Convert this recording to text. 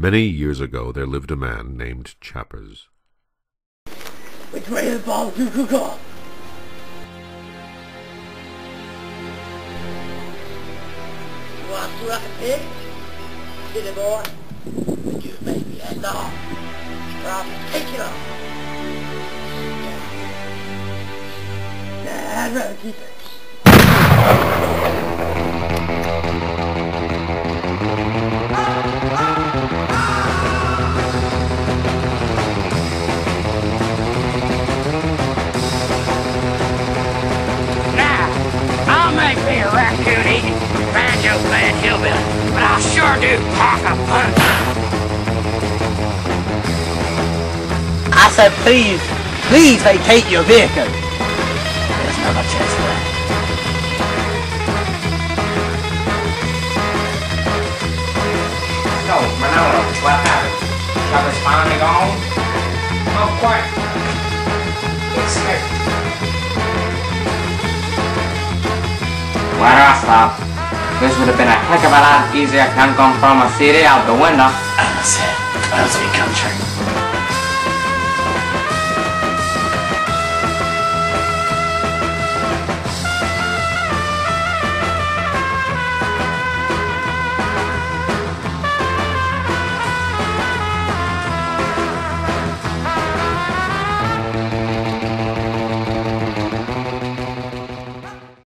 Many years ago there lived a man named Chappers. Which way is the ball to go? You want to like a pig? Silly boy. Would you make me head off? Or I'll take it off. Nah, I'd rather keep it. I'll make me a raccoon-eating, banjo-playing hillbilly, but I'll sure do pack a punch. I said please vacate your vehicle. There's never a chance for that. So, Manolo, what happened? Chappers finally gone? Oh, quite. It's here. Where do I stop? This would have been a heck of a lot easier than come from a city out the window. I said, close the country.